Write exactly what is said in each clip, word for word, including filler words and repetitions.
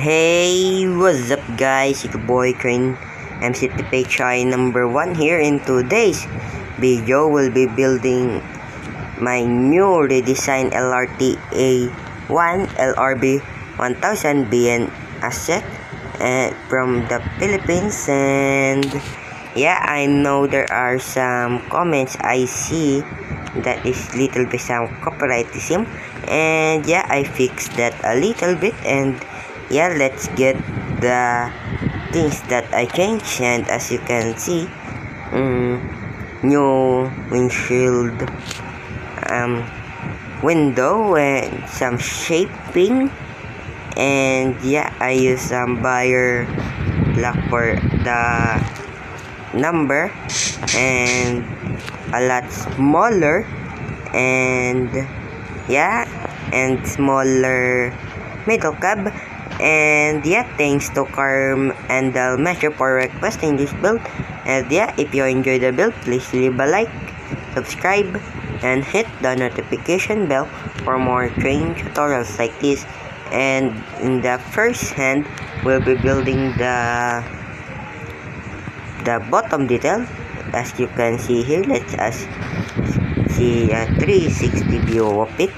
Hey, what's up guys? It's your boy Crane mctphi number one here. In today's video, we'll be building my new redesigned L R T A one L R B one thousand B N ACEC and from the Philippines. And yeah, I know there are some comments I see that is little bit some copyrightism, and yeah, I fixed that a little bit. And yeah, let's get the things that I changed. And as you can see, um, new windshield, um, window, and some shaping. And yeah, I use some buyer block for the number, and a lot smaller, and yeah, and smaller middle cab. And yeah, thanks to Carl Matthew Andal for requesting this build. And yeah, if you enjoy the build, please leave a like, subscribe, and hit the notification bell for more training tutorials like this. And in the first hand, we'll be building the the bottom detail. As you can see here, let's us see a three sixty view of it.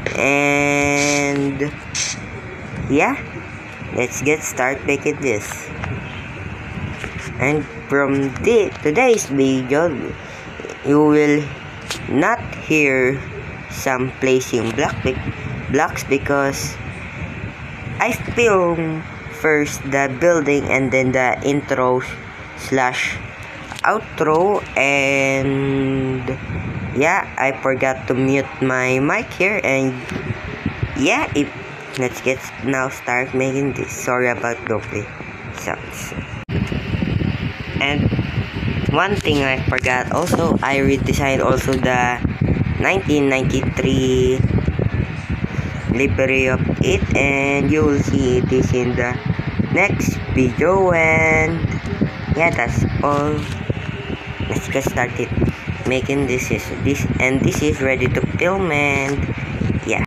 And yeah, let's get started making this. And from the today's video, you will not hear some placing block blocks because I film first the building and then the intro slash outro. And yeah, I forgot to mute my mic here. And yeah, if let's get now start making this. Sorry about the sounds. And one thing I forgot also, I redesigned also the nineteen ninety-three livery of it, and you will see this in the next video. And yeah, that's all. Let's get started making this is this and this is ready to film. And yeah.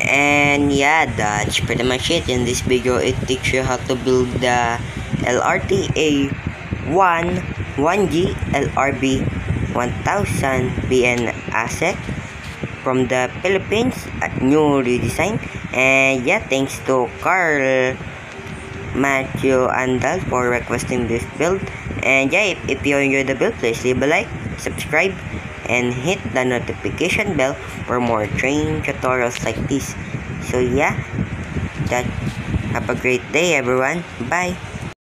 And yeah, that's pretty much it. In this video, it teaches you how to build the L R T A one, one G, L R B one thousand B N ACEC from the Philippines at New Redesign. And yeah, thanks to Carl Matthew Andal for requesting this build. And yeah, if, if you enjoyed the build, please leave a like, subscribe, and hit the notification bell for more training tutorials like this. So yeah, that have a great day everyone. Bye.